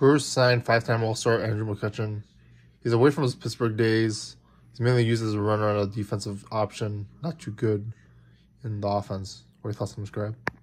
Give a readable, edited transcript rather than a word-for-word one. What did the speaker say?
Brewers signed 5-time All-Star Andrew McCutchen. He's away from his Pittsburgh days. He's mainly used as a runner on a defensive option. Not too good in the offense. What are your thoughts on this grab?